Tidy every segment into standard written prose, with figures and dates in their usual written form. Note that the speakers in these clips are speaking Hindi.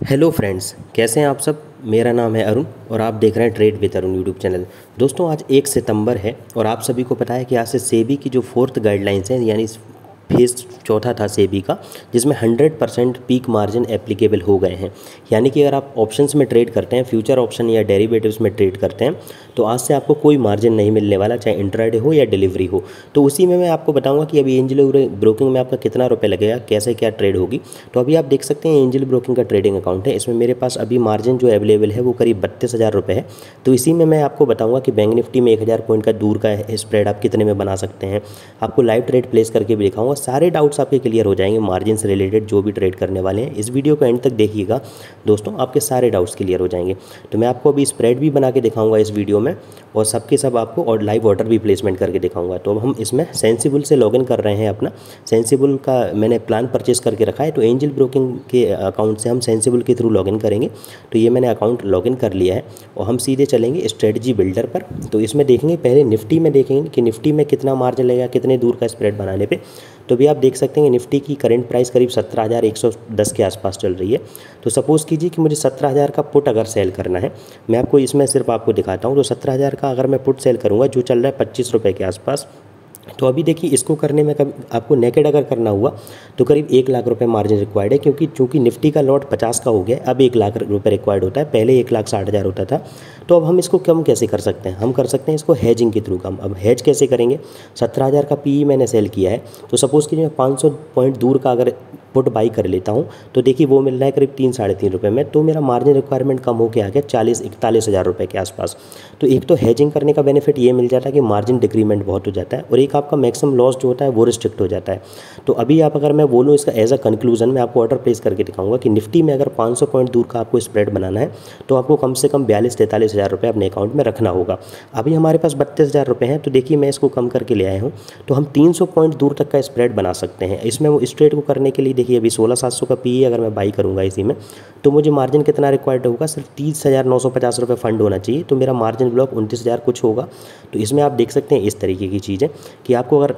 हेलो फ्रेंड्स, कैसे हैं आप सब। मेरा नाम है अरुण और आप देख रहे हैं trade with Arun YouTube channel. दोस्तों, आज 1 सितंबर है और आप सभी को पता है कि आज से सेबी की जो 4th गाइडलाइंस है, यानी फेज़ चौथा था सेबी का, जिसमें 100% पीक मार्जिन एप्लीकेबल हो गए हैं। यानी कि अगर आप ऑप्शंस में ट्रेड करते हैं, फ्यूचर ऑप्शन या डेरिवेटिव्स में ट्रेड करते हैं, तो आज से आपको कोई मार्जिन नहीं मिलने वाला, चाहे इंट्राडे हो या डिलीवरी हो। तो उसी में मैं आपको बताऊंगा कि अभी एंजल ब्रोकिंग में आपका कितना रुपये लगेगा, कैसे क्या ट्रेड होगी। तो अभी आप देख सकते हैं एंजल ब्रोकिंग का ट्रेडिंग अकाउंट है। इसमें मेरे पास अभी मार्जिन जो अवेलेबल है वो करीब 32,000 रुपये है। तो इसी में मैं आपको बताऊंगा कि बैंक निफ्टी में 1000 पॉइंट का दूर का स्प्रेड आप कितने में बना सकते हैं। आपको लाइव ट्रेड प्लेस करके भी दिखाऊंगा, सारे डाउट्स आपके क्लियर हो जाएंगे मार्जिन से रिलेटेड जो भी ट्रेड करने वाले हैं। इस वीडियो को एंड तक देखिएगा दोस्तों, आपके सारे डाउट्स क्लियर हो जाएंगे। तो मैं आपको अभी स्प्रेड भी बना के दिखाऊंगा इस वीडियो में, और सबके सब आपको और लाइव ऑर्डर भी प्लेसमेंट करके दिखाऊंगा। तो अब हम इसमें सेंसिबल से लॉगिन कर रहे हैं अपना। सेंसिबल का मैंने प्लान परचेस करके रखा है, तो एंजल ब्रोकिंग के अकाउंट से हम सेंसिबल के थ्रू लॉगिन करेंगे। तो ये मैंने अकाउंट लॉगिन कर लिया है और हम सीधे चलेंगे स्ट्रेटजी बिल्डर पर। तो इसमें देखेंगे, पहले निफ्टी में देखेंगे कि निफ्टी में कितना मार्जिन लगेगा, कितने दूर का स्प्रेड बनाने पे। तो भी आप देख सकते हैं निफ्टी की करंट प्राइस करीब 17,110 के आसपास चल रही है। तो सपोज़ कीजिए कि मुझे 17,000 का पुट अगर सेल करना है, मैं आपको इसमें सिर्फ आपको दिखाता हूँ। तो 17,000 का अगर मैं पुट सेल करूँगा, जो चल रहा है 25 रुपये के आसपास। तो अभी देखिए, इसको करने में कभी आपको नेकेड अगर करना हुआ तो करीब 1 लाख रुपए मार्जिन रिक्वायर्ड है, क्योंकि चूंकि निफ्टी का लॉट 50 का हो गया, अब 1 लाख रुपए रिक्वायर्ड होता है। पहले 1,60,000 होता था। तो अब हम इसको कम कैसे कर सकते हैं, हम कर सकते हैं इसको हेजिंग के थ्रू कम। अब हेज कैसे करेंगे, 17,000 का पीई मैंने सेल किया है, तो सपोज़ कीजिए मैं 500 पॉइंट दूर का अगर पुट बाई कर लेता हूँ, तो देखिए वो मिल रहा है करीब 3-3.5 रुपये में। तो मेरा मार्जिन रिक्वायरमेंट कम हो के आ गया 40-41,000 रुपये के आसपास। तो एक तो हेजिंग करने का बेनिफिट ये मिल जाता है कि मार्जिन डिक्रीमेंट बहुत हो जाता है, और एक आपका मैक्सिमम लॉस जो होता है वो रिस्ट्रिक्ट हो जाता है। तो अभी आप अगर मैं बोलूँ इसका एज अ कंक्लूजन में आपको ऑर्डर प्लेस करके दिखाऊंगा कि निफ्टी में अगर 500 पॉइंट दूर का आपको स्प्रेड बनाना है, तो आपको कम से कम 42-43,000 रुपये अपने अकाउंट में रखना होगा। अभी हमारे पास 32,000 रुपये हैं, तो देखिए मैं इसको कम करके ले आया हूँ। तो हम 300 पॉइंट दूर तक का स्प्रेड बना सकते हैं। इसमें वो इस ट्रेड को करने के लिए देखिए, अभी 16,700 का पी अगर मैं बाई करूँगा इसी में, तो मुझे मार्जिन कितना रिक्वायर्ड होगा, सिर्फ 30,950 रुपये फंड होना चाहिए। तो मेरा मार्जिन ब्लॉक 29,000 कुछ होगा। तो इसमें आप देख सकते हैं इस तरीके की चीज़ है कि आपको अगर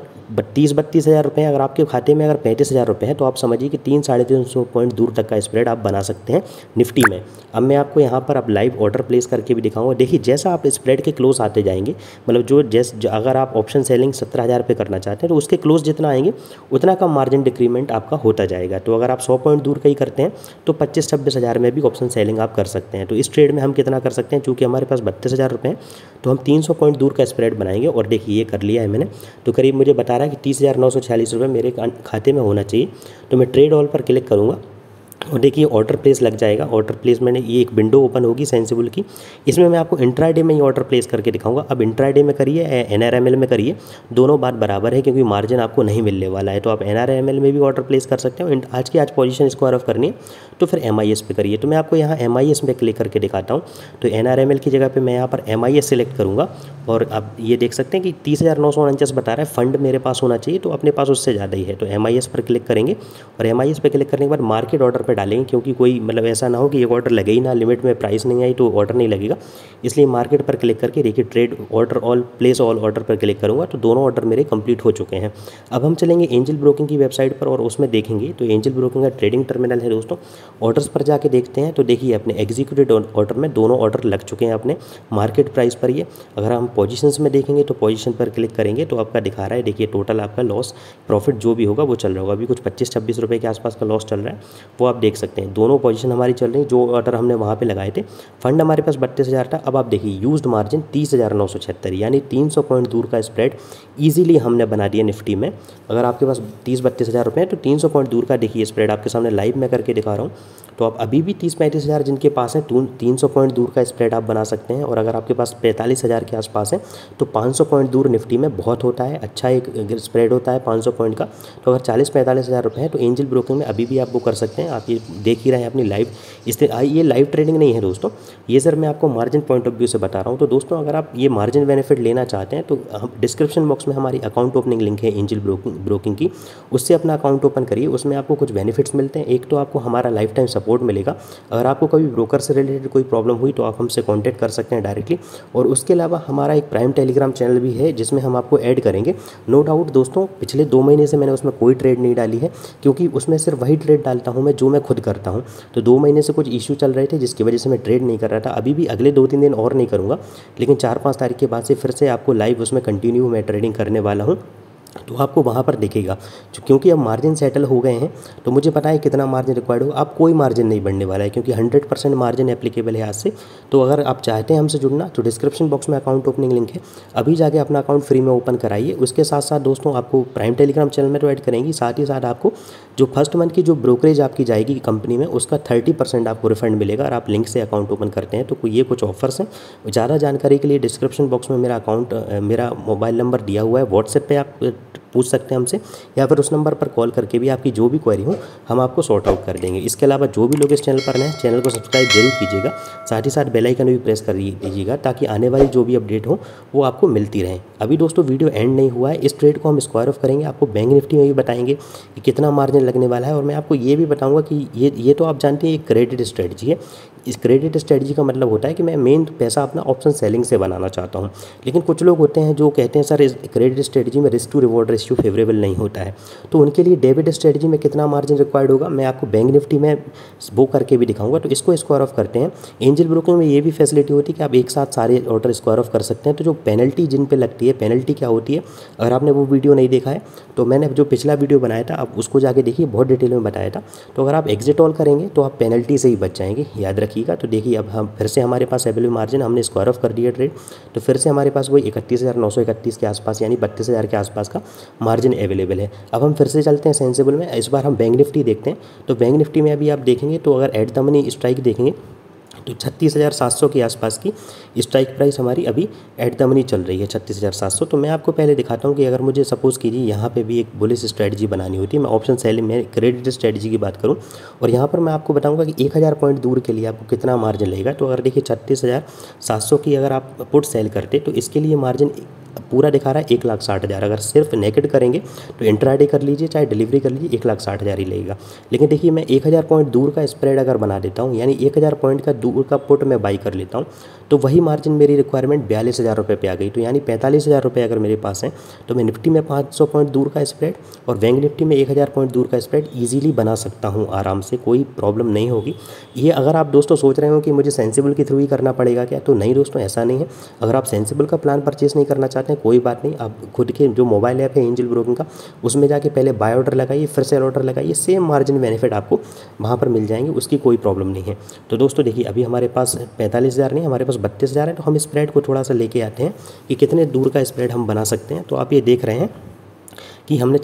32,000 रुपये अगर आपके खाते में अगर 35,000 रुपये है, तो आप समझिए कि 300-350 पॉइंट दूर तक का स्प्रेड आप बना सकते हैं निफ्टी में। अब मैं आपको यहाँ पर अब लाइव ऑर्डर प्लेस करके भी दिखाऊंगा। देखिए, जैसा आप स्प्रेड के क्लोज आते जाएंगे, मतलब अगर आप ऑप्शन सेलिंग 17,000 पे करना चाहते हैं, तो उसके क्लोज जितना आएंगे उतना कम मार्जिन डिक्रीमेंट आपका होता जाएगा। तो अगर आप 100 पॉइंट दूर का ही करते हैं, तो 25-26,000 में भी ऑप्शन सेलिंग आप कर सकते हैं। तो इस ट्रेड में हम कितना कर सकते हैं, चूँकि हमारे पास 32,000 रुपये हैं, तो हम 300 पॉइंट दूर का स्प्रेड बनाएंगे। और देखिए ये कर लिया है मैंने। तो करीब मुझे बता रहा है कि 30,946 रुपये मेरे खाते में होना चाहिए। तो मैं ट्रेड ऑल पर क्लिक करूँगा और देखिए ऑर्डर प्लेस लग जाएगा। ऑर्डर प्लेस मैंने ये एक विंडो ओपन होगी सेंसिबल की। इसमें मैं आपको इंट्राडे में ही ऑर्डर प्लेस करके दिखाऊंगा। अब इंट्राडे में करिए, एनआरएमएल में करिए, दोनों बात बराबर है, क्योंकि मार्जिन आपको नहीं मिलने वाला है। तो आप एनआरएमएल में भी ऑर्डर प्लेस कर सकते हो। आज पोजीशन स्क्वायर ऑफ करनी है तो फिर एमआईएस पे करिए। तो मैं आपको यहाँ एमआईएस में क्लिक करके दिखाता हूँ। तो एनआरएमएल की जगह पर मैं यहाँ पर एमआईएस सेलेक्ट करूँगा, और अब ये देख सकते हैं कि 30,949 बता रहा है। फंड मेरे पास होना चाहिए, तो अपने पास उससे ज़्यादा ही है। तो एमआईएस पर क्लिक करेंगे, और एमआईएस पर क्लिक करने के बाद मार्केट ऑर्डर पर डालेंगे, क्योंकि कोई मतलब ऐसा ना हो कि एक ऑर्डर लगे ही ना, लिमिट में प्राइस नहीं आई तो ऑर्डर नहीं लगेगा। इसलिए मार्केट पर क्लिक करके देखिए trade order all place all order पर क्लिक करूँगा, तो दोनों ऑर्डर मेरे कंप्लीट हो चुके हैं। अब हम चलेंगे एंजल ब्रोकिंग की वेबसाइट पर और उसमें देखेंगे। तो एंजल ब्रोकिंग का ट्रेडिंग टर्मिनल है दोस्तों। ऑर्डर्स पर जाके देखते हैं, तो देखिए अपने एग्जीक्यूटेड ऑर्डर में दोनों ऑर्डर लग चुके हैं अपने मार्केट प्राइस पर। ये अगर हम पोजीशंस में देखेंगे, तो पोजीशन पर क्लिक करेंगे तो आपका दिखा रहा है, देखिए टोटल आपका लॉस प्रॉफिट जो भी होगा वो चल रहा होगा। अभी कुछ 25-26 रुपये के आसपास का लॉस चल रहा है, वो आप देख सकते हैं। दोनों पोजीशन हमारी चल रही, जो ऑर्डर हमने वहाँ पे लगाए थे। फंड हमारे पास 32,000 था। अब आप देखिए यूज्ड मार्जिन 30,976, यानी 300 पॉइंट दूर का स्प्रेड ईजिली हमने बना दिया निफ्टी में। अगर आपके पास 30-32,000 रुपये हैं, तो 300 पॉइंट दूर का देखिए स्प्रेड आपके सामने लाइव में करके दिखा रहा हूँ। तो आप अभी भी 30-35,000 जिनके पास है, 300 पॉइंट दूर का स्प्रेड आप बना सकते हैं। और अगर आपके पास 45,000 के आसपास है, तो 500 पॉइंट दूर निफ्टी में बहुत होता है, अच्छा एक स्प्रेड होता है 500 पॉइंट का। तो अगर 40-45,000 रुपये है, तो एंजल ब्रोकिंग में अभी भी आप वो कर सकते हैं। आप ये देख ही रहे हैं अपनी लाइव। ये लाइव ट्रेडिंग नहीं है दोस्तों, ये सर मैं आपको मार्जिन पॉइंट ऑफ व्यू से बता रहा हूँ। तो दोस्तों, अगर आप ये मार्जिन बेनिफिट लेना चाहते हैं, तो हम डिस्क्रिप्शन बॉक्स में हमारी अकाउंट ओपनिंग लिंक है एंजल ब्रोकिंग की, उससे अपना अकाउंट ओपन करिए। उसमें आपको कुछ बेनिफिट्स मिलते हैं। एक तो आपको हमारा लाइफ टाइम सपोर्ट मिलेगा। अगर आपको कभी ब्रोकर से रिलेटेड कोई प्रॉब्लम हुई तो आप हमसे कॉन्टैक्ट कर सकते हैं डायरेक्टली। और उसके अलावा हमारा एक प्राइम टेलीग्राम चैनल भी है जिसमें हम आपको ऐड करेंगे। नो डाउट दोस्तों, पिछले 2 महीने से मैंने उसमें कोई ट्रेड नहीं डाली है, क्योंकि उसमें सिर्फ वही ट्रेड डालता हूँ मैं जो मैं खुद करता हूँ। तो 2 महीने से कुछ इशू चल रहे थे जिसकी वजह से मैं ट्रेड नहीं कर रहा था। अभी भी अगले 2-3 दिन और नहीं करूँगा, लेकिन 4-5 तारीख के बाद से फिर से आपको लाइव उसमें कंटिन्यू मैं ट्रेडिंग करने वाला हूँ। तो आपको वहाँ पर दिखेगा, क्योंकि अब मार्जिन सेटल हो गए हैं तो मुझे पता है कितना मार्जिन रिक्वायर्ड होगा। अब कोई मार्जिन नहीं बढ़ने वाला है, क्योंकि 100% मार्जिन एप्लीकेबल है आज से। तो अगर आप चाहते हैं हमसे जुड़ना तो डिस्क्रिप्शन बॉक्स में अकाउंट ओपनिंग लिंक है, अभी जाके अपना अकाउंट फ्री में ओपन कराइए। उसके साथ साथ दोस्तों आपको प्राइम टेलीग्राम चैनल में तो ऐड करेंगी, साथ ही साथ आपको जो फर्स्ट मंथ की जो ब्रोकरेज आपकी जाएगी कंपनी में उसका 30% आपको रिफंड मिलेगा, और आप लिंक से अकाउंट ओपन करते हैं। तो ये कुछ ऑफर्स हैं। ज़्यादा जानकारी के लिए डिस्क्रिप्शन बॉक्स में मेरा मोबाइल नंबर दिया हुआ है, व्हाट्सएप पे आप पूछ सकते हैं हमसे, या फिर उस नंबर पर कॉल करके भी आपकी जो भी क्वेरी हो हम आपको सॉर्ट आउट कर देंगे। इसके अलावा जो भी लोग इस चैनल पर नए हैं, चैनल को सब्सक्राइब जरूर कीजिएगा, साथ ही साथ बेल आइकन भी प्रेस कर दीजिएगा, ताकि आने वाली जो भी अपडेट हो वो आपको मिलती रहे। अभी दोस्तों वीडियो एंड नहीं हुआ है, इस ट्रेड को हम स्क्वायर ऑफ करेंगे, आपको बैंक निफ्टी में भी बताएंगे कि कितना मार्जिन लगने वाला है। और मैं आपको ये भी बताऊँगा कि ये तो आप जानते हैं एक क्रेडिट स्ट्रेटजी है। इस क्रेडिट स्ट्रेटजी का मतलब होता है कि मैं मेन पैसा अपना ऑप्शन सेलिंग से बनाना चाहता हूँ। लेकिन कुछ लोग होते हैं जो कहते हैं सर इस क्रेडिट स्ट्रेटजी में risk to reward ratio favourable नहीं होता है, तो उनके लिए डेबिट स्ट्रेटजी में कितना मार्जिन रिक्वायर्ड होगा मैं आपको बैंक निफ्टी में वो करके भी दिखाऊंगा। तो इसको स्क्वायर ऑफ करते हैं। एंजल ब्रोकिंग में ये भी फैसिलिटी होती है कि आप एक साथ सारे ऑर्डर स्क्वायर ऑफ कर सकते हैं। तो जो पेनल्टी जिन पे लगती है, पेनल्टी क्या होती है, अगर आपने वो वीडियो नहीं देखा है तो मैंने जो पिछला वीडियो बनाया था आप उसको जाके देखिए, बहुत डिटेल में बताया था। तो अगर आप एग्जिट ऑल करेंगे तो आप पेनल्टी से ही बच जाएंगे, याद रखिएगा। तो देखिए अब हम फिर से हमारे पास अवेलेबल मार्जिन हमने स्क्वायर ऑफ कर दिया ट्रेड, तो फिर से हमारे पास वही 31,931 के आसपास यानी 32,000 के आसपास का मार्जिन अवेलेबल है। अब हम फिर से चलते हैं सेंसिबल में, इस बार हम बैंक निफ्टी देखते हैं। तो बैंक निफ्टी में अभी आप देखेंगे तो अगर एट द मनी स्ट्राइक देखेंगे तो 36,700 के आसपास की स्ट्राइक प्राइस हमारी अभी एट द मनी चल रही है, 36,700। तो मैं आपको पहले दिखाता हूँ कि अगर मुझे सपोज़ कीजिए यहाँ पे भी एक बुलिश स्ट्रेटजी बनानी होती है, मैं ऑप्शन सेलिंग में क्रेडिट स्ट्रेटजी की बात करूँ, और यहाँ पर मैं आपको बताऊँगा कि 1,000 पॉइंट दूर के लिए आपको कितना मार्जिन लगेगा। तो अगर देखिए 36,700 की अगर आप पुट सेल करते तो इसके लिए मार्जिन पूरा दिखा रहा है 1,60,000। अगर सिर्फ नेकेड करेंगे तो इंट्राडे कर लीजिए चाहे डिलीवरी कर लीजिए 1,60,000 ही लगेगा। लेकिन देखिए मैं 1,000 पॉइंट दूर का स्प्रेड अगर बना देता हूँ, यानी 1,000 पॉइंट का दूर का पुट मैं बाई कर लेता हूँ, तो वही मार्जिन मेरी रिक्वायरमेंट 42,000 रुपये पे आ गई। तो यानी 45,000 रुपये अगर मेरे पास है तो मैं निफ्टी में 500 पॉइंट दूर का स्प्रेड और बैंक निफ्टी में 1,000 पॉइंट दूर का स्प्रेड ईजिली बना सकता हूँ आराम से, कोई प्रॉब्लम नहीं होगी। ये अगर आप दोस्तों सोच रहे हो कि मुझे सेंसिबल के थ्रू ही करना पड़ेगा क्या, तो नहीं दोस्तों, ऐसा नहीं है। अगर आप सेंसिबल का प्लान परचेस नहीं करना चाहते हैं कोई बात नहीं, आप खुद के जो मोबाइल ऐप है एंजल ब्रोकिंग का, उसमें जाके पहले बाय ऑर्डर लगाइए फिर सेल ऑर्डर लगाइए, सेम मार्जिन बेनिफिट आपको वहाँ पर मिल जाएंगे, उसकी कोई प्रॉब्लम नहीं है। तो दोस्तों देखिए अभी हमारे पास 45,000 नहीं, हमारे पास 32,000 है। तो हम स्प्रेड को थोड़ा सा लेके आते हैं कि कितने दूर का स्प्रेड हम बना सकते हैं। तो आप ये देख रहे हैं कि हमने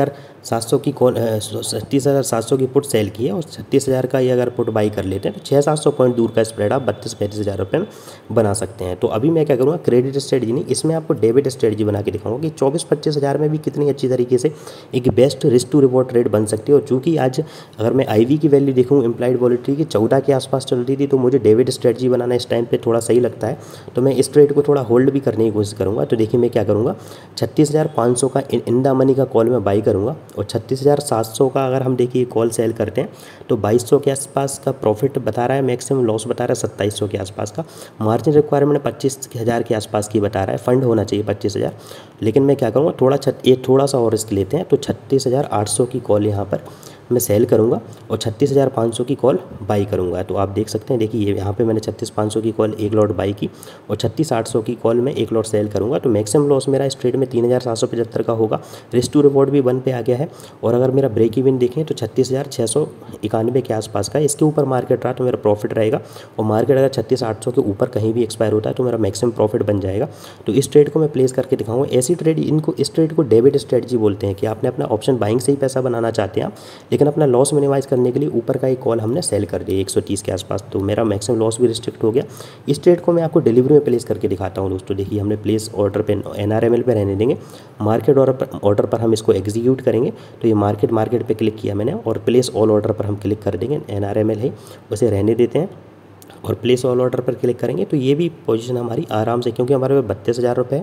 36,700 की पुट सेल की है, और 36,000 का ये अगर पुट बाई कर लेते हैं तो 600-700 पॉइंट दूर का स्प्रेड आप 32-35,000 रुपये में बना सकते हैं। तो अभी मैं क्या करूँगा, क्रेडिट स्ट्रेटजी नहीं, इसमें आपको डेबिट स्ट्रेटजी बना के दिखाऊंगा कि 24-25,000 में भी कितनी अच्छी तरीके से एक best risk to reward trade बन सकती है। और चूँकि आज अगर मैं IV की वैल्यू देखूँ इम्प्लाइड वॉलेटिलिटी की 14 के आसपास चल रही थी, तो मुझे डेबिट स्ट्रेटजी बनाना इस टाइम पर थोड़ा सही लगता है। तो मैं इस ट्रेड को थोड़ा होल्ड भी करने की कोशिश करूँगा। तो देखिए मैं क्या करूँगा, 36,500 का इन द मनी का कॉल में बाई करूँगा, और 36,700 का अगर हम देखिए कॉल सेल करते हैं तो 2,200 के आसपास का प्रॉफिट बता रहा है, मैक्सिमम लॉस बता रहा है 2,700 के आसपास का, मार्जिन रिक्वायरमेंट 25,000 के आसपास की बता रहा है, फंड होना चाहिए 25,000। लेकिन मैं क्या करूँगा, थोड़ा सा और रिस्क लेते हैं। तो 36,800 की कॉल यहाँ पर मैं सेल करूँगा और 36,500 की कॉल बाई करूँगा। तो आप देख सकते हैं, देखिए यहाँ पे मैंने 36,500 की कॉल एक लॉट बाई की और 36,800 की कॉल में एक लॉट सेल करूँगा। तो मैक्सिमम लॉस मेरा इस ट्रेड में 3,775 का होगा, रिस्क टू रिवॉर्ड भी 1 पे आ गया है। और अगर मेरा ब्रेक इवन देखें तो 36,691 के आसपास का, इसके ऊपर मार्केट रहा तो मेरा प्रॉफिट रहेगा, और मार्केट अगर 36,800 के ऊपर कहीं भी एक्सपायर होता है तो मेरा मैक्सिमम प्रॉफिट बन जाएगा। तो इस ट्रेड को मैं प्लेस करके दिखाऊंगा। ऐसी ट्रेड इस ट्रेड को डेबिट स्ट्रेटजी बोलते हैं कि आपने अपना ऑप्शन बाइंग से ही पैसा बनाना चाहते हैं आप, लेकिन अपना लॉस मिनिमाइज करने के लिए ऊपर का एक कॉल हमने सेल कर दिया 130 के आसपास, तो मेरा मैक्सिमम लॉस भी रिस्ट्रिक्ट हो गया। इस ट्रेड को मैं आपको डिलीवरी में प्लेस करके दिखाता हूँ दोस्तों। देखिए हमने प्लेस ऑर्डर पे NRML पे रहने देंगे, मार्केट ऑर्डर पर हम इसको एग्जीक्यूट करेंगे। तो ये मार्केट पे क्लिक किया मैंने, और प्लेस ऑल ऑर्डर पर हम क्लिक कर देंगे, NRML है उसे रहने देते हैं और प्लेस ऑल ऑर्डर पर क्लिक करेंगे। तो ये भी पोजीशन हमारी आराम से, क्योंकि हमारे पास 32,000 रुपये है,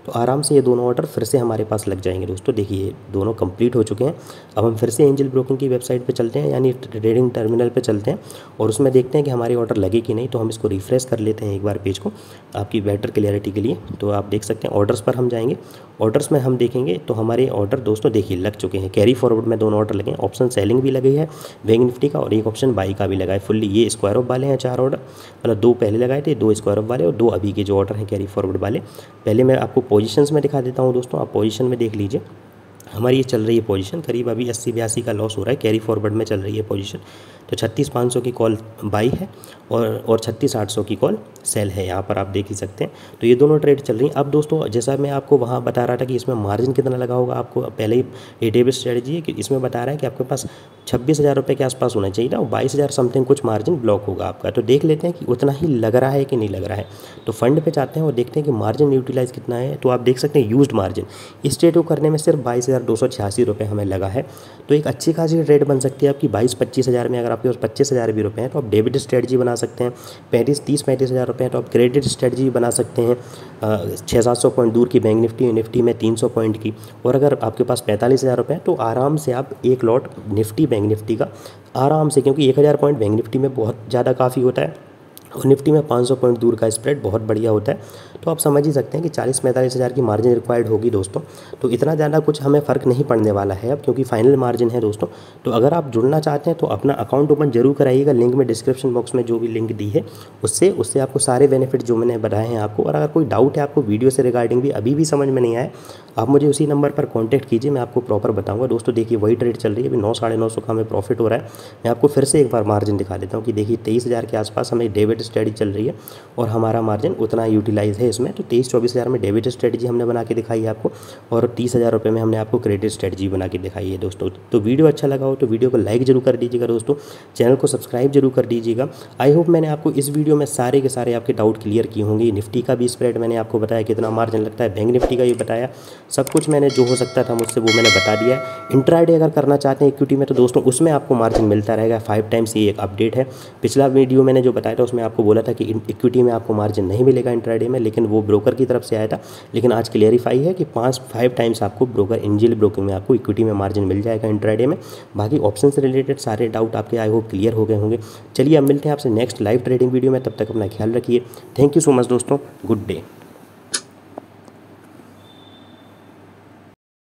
तो आराम से ये दोनों ऑर्डर फिर से हमारे पास लग जाएंगे दोस्तों। देखिए दोनों कंप्लीट हो चुके हैं। अब हम फिर से एंजल ब्रोकिंग की वेबसाइट पे चलते हैं, यानी ट्रेडिंग टर्मिनल पे चलते हैं और उसमें देखते हैं कि हमारे ऑर्डर लगे कि नहीं। तो हम इसको रिफ्रेश कर लेते हैं एक बार पेज को आपकी बेटर क्लियरिटी के लिए। तो आप देख सकते हैं ऑर्डर्स पर हम जाएंगे, ऑर्डर्स में हम देखेंगे तो हमारे ऑर्डर दोस्तों देखिए लग चुके हैं। कैरी फॉरवर्ड में दोनों ऑर्डर लगे हैं, ऑप्शन सेलिंग भी लगी है बैंक निफ्टी का और एक ऑप्शन बाई का भी लगा है फुल्ली। ये स्क्वायर ऑफ वाले हैं 4 ऑर्डर, मतलब 2 पहले लगाए थे, 2 स्क्वायर ऑफ वाले और 2 अभी के जो ऑर्डर हैं कैरी फॉरवर्ड वाले। पहले मैं आपको पोजीशंस में दिखा देता हूँ दोस्तों, आप पोजीशन में देख लीजिए। हमारी ये चल रही है पोजीशन, करीब अभी 80-82 का लॉस हो रहा है, कैरी फॉरवर्ड में चल रही है पोजीशन। तो 36,500 की कॉल बाई है और 36,800 की कॉल सेल है, यहाँ पर आप देख ही सकते हैं। तो ये दोनों ट्रेड चल रही हैं। अब दोस्तों जैसा मैं आपको वहाँ बता रहा था कि इसमें मार्जिन कितना लगा होगा, आपको पहले ही ये डेबिट स्ट्रेटजी है कि इसमें बता रहा है कि आपके पास 26,000 रुपये के आसपास होना चाहिए ना, 22,000 समथिंग कुछ मार्जिन ब्लॉक होगा आपका। तो देख लेते हैं कि उतना ही लग रहा है कि नहीं लग रहा है। तो फंड पे जाते हैं और देखते हैं कि मार्जिन यूटिलाइज कितना है। तो आप देख सकते हैं यूज्ड मार्जिन इस ट्रेड को करने में सिर्फ 22,286 रुपये हमें लगा है। तो एक अच्छी खासी ट्रेड बन सकती है आपकी 22-25 हज़ार में। अगर आपके पास 25,000 भी रुपये हैं तो आप डेबिट स्ट्रेटजी बना सकते हैं। 30-35 हज़ार रुपये हैं तो आप क्रेडिट स्ट्रेटजी बना सकते हैं। 600-700 पॉइंट दूर की बैंक निफ्टी में 300 पॉइंट की। और अगर आपके पास 45,000 रुपये हैं तो आराम से आप एक लॉट निफ्टी बैंक निफ्टी का आराम से, क्योंकि 1,000 पॉइंट बैंक निफ्टी में बहुत ज़्यादा काफ़ी होता है और निफ्टी में 500 पॉइंट दूर का स्प्रेड बहुत बढ़िया होता है। तो आप समझ ही सकते हैं कि 40-45 हज़ार की मार्जिन रिक्वायर्ड होगी दोस्तों। तो इतना ज़्यादा कुछ हमें फ़र्क नहीं पड़ने वाला है अब, क्योंकि फाइनल मार्जिन है दोस्तों। तो अगर आप जुड़ना चाहते हैं तो अपना अकाउंट ओपन जरूर कराइएगा। लिंक में डिस्क्रिप्शन बॉक्स में जो भी लिंक दी है उससे आपको सारे बेनिफिट जो मैंने बताए हैं आपको। और अगर कोई डाउट है आपको वीडियो से रिगार्डिंग भी अभी भी समझ में नहीं आए, आप मुझे उसी नंबर पर कॉन्टैक्ट कीजिए, मैं आपको प्रॉपर बताऊँगा दोस्तों। देखिए वही ट्रेड चल रही है, अभी 9-950 का हमें प्रॉफिट हो रहा है। मैं आपको फिर से एक बार मार्जिन दिखा देता हूँ कि देखिए 23,000 के आसपास हमें डेबिट स्ट्रेटजी चल रही है और हमारा मार्जिन उतना यूटिलाइज है इसमें। तो 23-24 हज़ार में डेबिट स्ट्रेटजी हमने बना के दिखाई है आपको और 30,000 रुपये में हमने आपको क्रेडिट स्ट्रेटजी बना के दिखाई है दोस्तों। तो वीडियो अच्छा लगा हो तो वीडियो को लाइक जरूर कर दीजिएगा दोस्तों, चैनल को सब्सक्राइब जरूर कर दीजिएगा। आई होप मैंने आपको इस वीडियो में सारे के सारे आपके डाउट क्लियर किए होंगे। निफ्टी का भी स्प्रेड मैंने आपको बताया कितना मार्जिन लगता है, बैंक निफ्टी का भी बताया, सब कुछ मैंने जो हो सकता था मुझसे वो मैंने बता दिया है। इंट्राडे अगर करना चाहते हैं इक्विटी में तो दोस्तों उसमें आपको मार्जिन मिलता रहेगा 5 टाइम्स, ये एक अपडेट है। पिछला वीडियो मैंने जो बताया था उसमें आपको बोला था कि इक्विटी में आपको मार्जिन नहीं मिलेगा इंट्राडे में, लेकिन वो ब्रोकर की तरफ से आया था। लेकिन आज क्लियरिफाई है कि 5 टाइम्स आपको ब्रोकर एंजल ब्रोकिंग में आपको इक्विटी में मार्जिन मिल जाएगा इंट्राडे में। बाकी ऑप्शन से रिलेटेड सारे डाउट आपके आई होप क्लियर हो गए होंगे। चलिए अब मिलते हैं आपसे नेक्स्ट लाइव ट्रेडिंग वीडियो में, तब तक अपना ख्याल रखिए। थैंक यू सो मच दोस्तों, गुड डे।